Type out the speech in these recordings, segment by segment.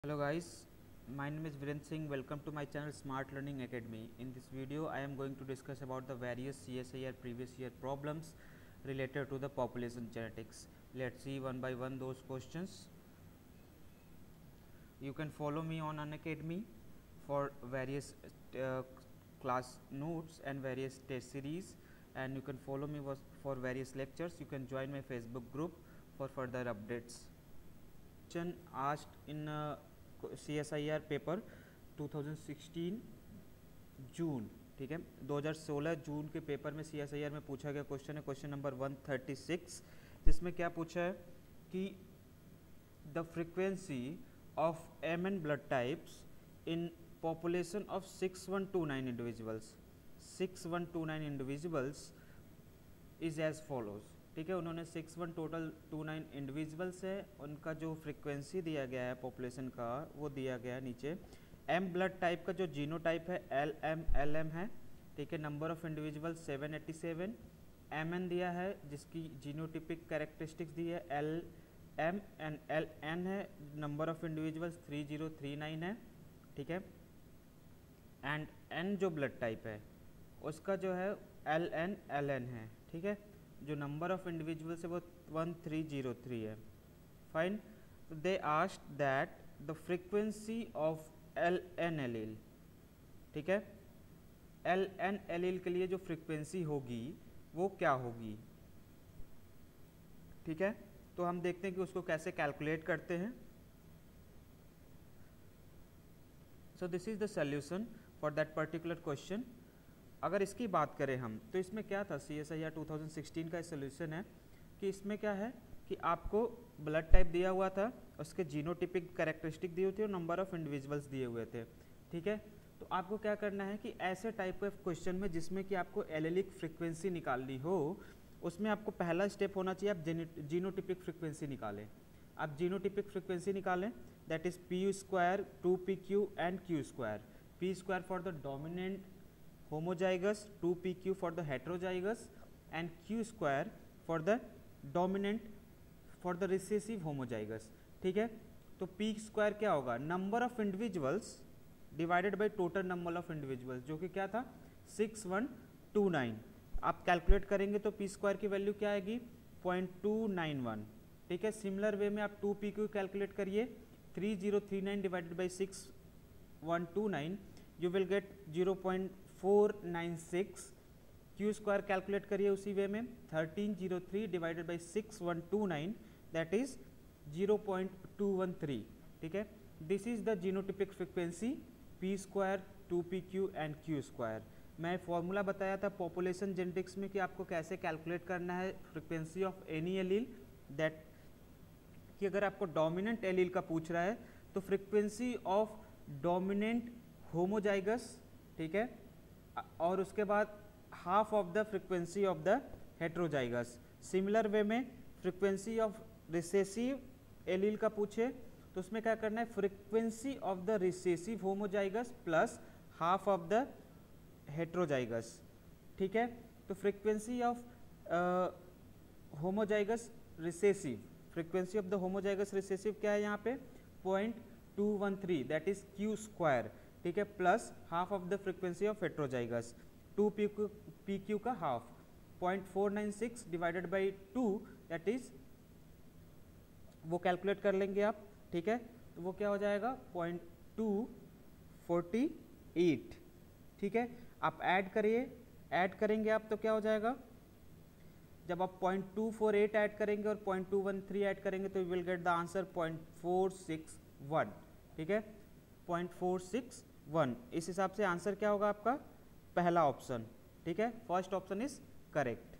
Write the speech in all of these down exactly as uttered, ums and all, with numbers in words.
Hello guys, my name is Virendra Singh. Welcome to my channel Smart Learning Academy. In this video I am going to discuss about the various C S I R previous year problems related to the population genetics. Let's see one by one those questions. You can follow me on Unacademy for various uh, class notes and various test series, and you can follow me for various lectures. You can join my Facebook group for further updates. Question asked in uh, C S I R paper twenty sixteen June, ठीक है, दो हज़ार सोलह जून के paper में C S I R में पूछा गया क्वेश्चन है, क्वेश्चन नंबर one thirty-six, जिसमें क्या पूछा है कि the frequency of M N blood types in population of six one two nine individuals six one two nine individuals is as follows, ठीक है। उन्होंने six one total two nine individuals है, उनका जो फ्रीक्वेंसी दिया गया है पॉपुलेशन का वो दिया गया है नीचे। एम ब्लड टाइप का जो जीनो टाइप है एल एम एल एम है, ठीक है। Number of individual seven eighty seven. M N दिया है जिसकी जीनोटिपिक कैरेक्टरिस्टिक्स दी है L M and L N है, number of individuals three zero three nine है, ठीक है। एंड एन जो ब्लड टाइप है उसका जो है एल एन एल एन है, ठीक है। जो नंबर ऑफ इंडिविजुअल्स है वो वन थ्री जीरो थ्री है, fine. They asked that the frequency of L N allele, ठीक है, एल एन एलील के लिए जो फ्रीक्वेंसी होगी वो क्या होगी, ठीक है। तो हम देखते हैं कि उसको कैसे कैलकुलेट करते हैं। So this is the solution for that particular question. अगर इसकी बात करें हम तो इसमें क्या था, C S I R two thousand sixteen का सोल्यूशन है कि इसमें क्या है कि आपको ब्लड टाइप दिया हुआ था, उसके जीनोटिपिक कैरेक्टरिस्टिक दी हुई थी और नंबर ऑफ इंडिविजुअल्स दिए हुए थे, ठीक है। तो आपको क्या करना है कि ऐसे टाइप के क्वेश्चन में जिसमें कि आपको एलेलिक फ्रीक्वेंसी निकालनी हो, उसमें आपको पहला स्टेप होना चाहिए आप जीनोटिपिक फ्रीक्वेंसी निकालें। आप जीनोटिपिक फ्रीक्वेंसी निकालें, that is P square two P Q and Q square. P square for the dominant homozygous, two P Q for the heterozygous and Q square for the dominant for the recessive homozygous, ठीक है। तो P square क्या होगा, number of individuals divided by total number of individuals, जो कि क्या था six one two nine. आप कैलकुलेट करेंगे तो P स्क्वायर की वैल्यू क्या आएगी पॉइंट टू नाइन वन, ठीक है। सिमिलर वे में आप टू P Q कैलकुलेट करिए, three zero three nine divided by six one two nine, you will get zero point four nine six. Q square calculate करिए उसी way में, thirteen zero three divided by six one two nine, that is zero point two one three, ठीक है। This is the genotypic frequency P square two P Q and Q square. मैं formula बताया था population genetics में कि आपको कैसे calculate करना है frequency of any allele, that कि अगर आपको डोमिनेंट एलील का पूछ रहा है तो फ्रीक्वेंसी ऑफ डोमिनेंट होमोजाइगस, ठीक है, और उसके बाद half of the frequency of the heterozygous. Similar way में फ्रीक्वेंसी ऑफ रिसेसिव एलील का पूछे तो उसमें क्या करना है, frequency of the recessive homozygous plus half of the heterozygous, ठीक है। तो frequency of homozygous recessive, frequency of the homozygous recessive क्या है यहाँ पे point two one three, that is Q square, ठीक है, plus half of the frequency of heterozygous, two P Q P Q का half point four nine six divided by two, that is वो calculate कर लेंगे आप, ठीक है। तो वो क्या हो जाएगा पॉइंट टू फोर्टी एट, ठीक है। आप ऐड करिए, ऐड करेंगे आप तो क्या हो जाएगा, जब आप point two four eight add करेंगे और point two one three add करेंगे तो you will get the answer point four six one, ठीक है, पॉइंट फोर सिक्स वन। इस हिसाब से आंसर क्या होगा आपका पहला ऑप्शन, ठीक है, फर्स्ट ऑप्शन इज करेक्ट।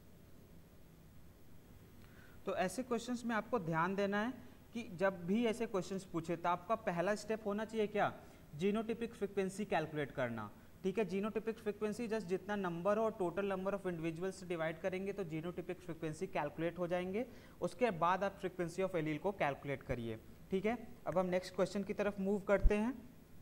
तो ऐसे क्वेश्चंस में आपको ध्यान देना है कि जब भी ऐसे क्वेश्चंस पूछे तो आपका पहला स्टेप होना चाहिए क्या, जीनोटिपिक फ्रीक्वेंसी कैलकुलेट करना, ठीक है। जीनोटिपिक फ्रीक्वेंसी जस्ट जितना नंबर हो और टोटल नंबर ऑफ इंडिविजुअल्स से डिवाइड करेंगे तो जीनोटिपिक फ्रीक्वेंसी कैलकुलेट हो जाएंगे। उसके बाद आप फ्रीक्वेंसी ऑफ एलील को कैलकुलेट करिए, ठीक है। अब हम नेक्स्ट क्वेश्चन की तरफ मूव करते हैं।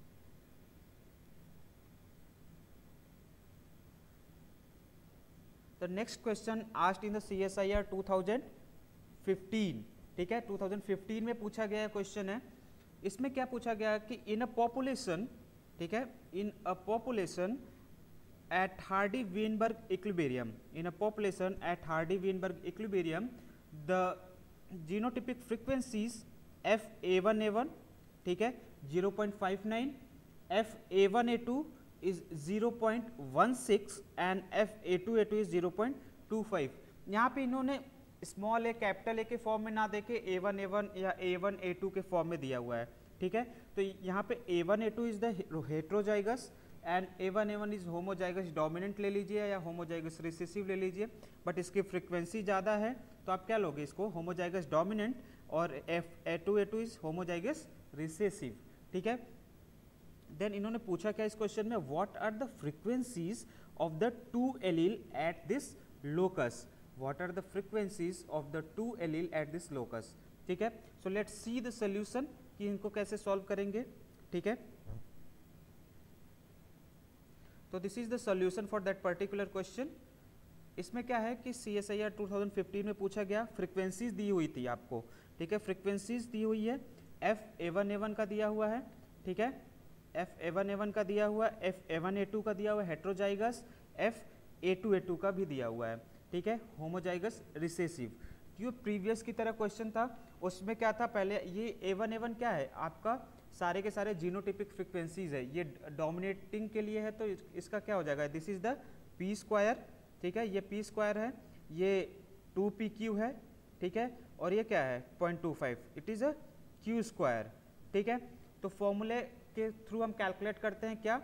The next question asked in the C S I R two thousand fifteen, ठीक है, टू थाउजेंड फिफ्टीन में पूछा गया क्वेश्चन है इसमें क्या पूछा गया कि इन अ पॉपुलेशन, ठीक है, in a population at Hardy-Weinberg equilibrium, in a population at Hardy-Weinberg equilibrium, the genotypic frequencies F A one A one, ठीक है, zero point five nine, F A one A two is zero point one six and F A two A two is zero point two five. यहाँ पे इन्होंने small A capital A के form में ना देके ए one A one या A one A two के form में दिया हुआ है, ठीक है। तो यहाँ पे A one A two is the heterozygous and A one A one is homozygous dominant ले लीजिए या होमोजाइगस रिसेसिव ले लीजिए, बट इसकी फ्रीक्वेंसी ज़्यादा है तो आप क्या लोगे, इसको होमोजाइगस डोमिनेंट, और F A two A two is homozygous recessive, ठीक है। देन इन्होंने पूछा क्या इस क्वेश्चन में, what are the frequencies of the two allele at this locus, what are the frequencies of the two allele at this locus, ठीक है। So let's see the solution कि इनको कैसे सॉल्व करेंगे, ठीक है। तो this is the solution for that particular question. इसमें क्या है कि C S I R two thousand fifteen में पूछा गया, फ्रीक्वेंसीज दी हुई थी आपको, ठीक है, फ्रीक्वेंसीज दी हुई है, F A one A one का दिया हुआ है, ठीक है, F A one A one का दिया हुआ है, F A one A two का दिया हुआ है heterozygous, F A two A two का भी दिया हुआ है, ठीक है, होमोजाइगस रिसेसिव। जो प्रीवियस की तरह क्वेश्चन था उसमें क्या था, पहले ये ए वन ए वन क्या है आपका, सारे के सारे जीनोटिपिक फ्रीक्वेंसीज है, ये डोमिनेटिंग के लिए है तो इसका क्या हो जाएगा, this is the P square, ठीक है, ये पी स्क्वायर है, ये टू पी क्यू है, ठीक है, और ये क्या है point two five, it is a Q square, ठीक है। तो फॉर्मूले के थ्रू हम कैलकुलेट करते हैं क्या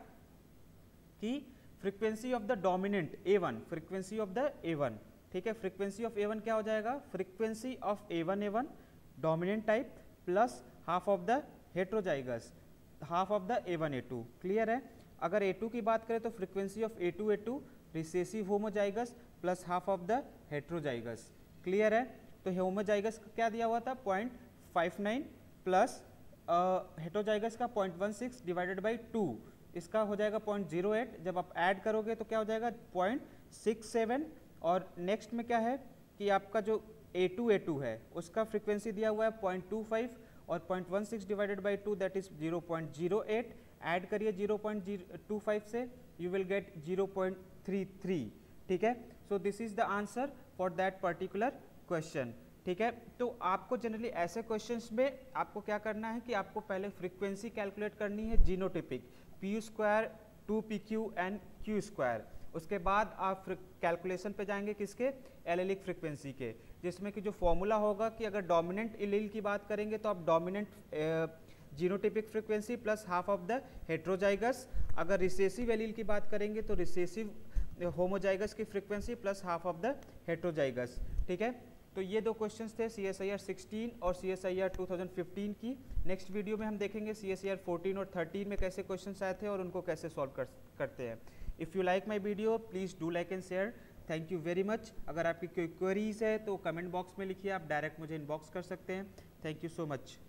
कि frequency of the dominant A one, frequency of the A one, ठीक है, फ्रीक्वेंसी ऑफ ए वन क्या हो जाएगा, frequency of A one A one dominant type plus half of the heterozygous, half of the A one A two, clear है। अगर A two की बात करें तो frequency of A two A two recessive homozygous plus half of the heterozygous, clear है। तो homozygous का क्या दिया हुआ था point five nine plus heterozygous का point one six divided by two, इसका हो जाएगा पॉइंट जीरो एट, जब आप ऐड करोगे तो क्या हो जाएगा पॉइंट सिक्स सेवन। और नेक्स्ट में क्या है कि आपका जो ए टू ए टू है उसका फ्रीक्वेंसी दिया हुआ है पॉइंट टू फाइव और point one six divided by two that is zero point zero eight, add करिए जीरो पॉइंट टू फाइव से you will get zero point three three, ठीक है। So this is the answer for that particular question, ठीक है। तो आपको generally ऐसे questions में आपको क्या करना है कि आपको पहले फ्रीक्वेंसी कैलकुलेट करनी है genotypic, p square two P Q and Q square, उसके बाद आप कैलकुलेशन पे जाएंगे किसके, एलेलिक फ्रीक्वेंसी के, जिसमें कि जो फॉर्मूला होगा कि अगर डोमिनेंट एलील की बात करेंगे तो आप dominant genotypic frequency plus half of the heterozygous, अगर रिसेसिव एलील की बात करेंगे तो रिसेसिव होमोजाइगस की frequency plus half of the heterozygous, ठीक है। तो ये दो क्वेश्चंस थे C S I R sixteen और C S I R two thousand fifteen की। नेक्स्ट वीडियो में हम देखेंगे C S I R fourteen और थर्टीन में कैसे क्वेश्चंस आए थे और उनको कैसे सॉल्व कर, करते हैं। If you like my video please do like and share, thank you very much. अगर आपकी कोई क्वेरीज है तो कमेंट बॉक्स में लिखिए, आप डायरेक्ट मुझे इनबॉक्स कर सकते हैं। Thank you so much.